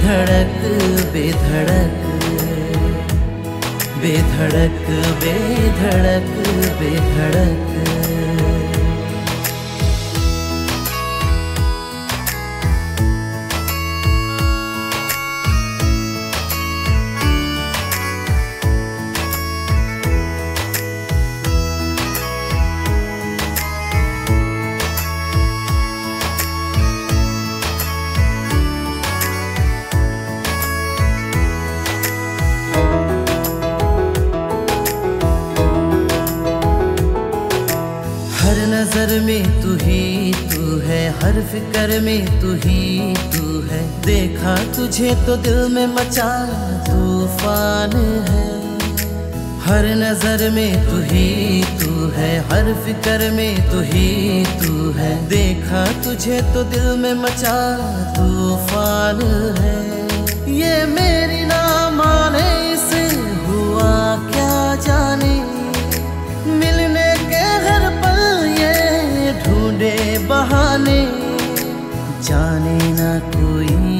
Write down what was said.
बेधड़क बेधड़क बेधड़क बेधड़क बेधड़क। हर नजर में तू ही तू है, हर फिक्र में तू ही तू है। देखा तुझे तो दिल में मचा तूफान है। हर नजर में तू ही तू है, हर फिक्र में तू ही तू है। देखा तुझे तो दिल में मचा तूफान है। ये मेरी ना माने इसे हुआ क्या जाने, मिलने के हर पल ये ढूंढे बहाने। जाने ना कोई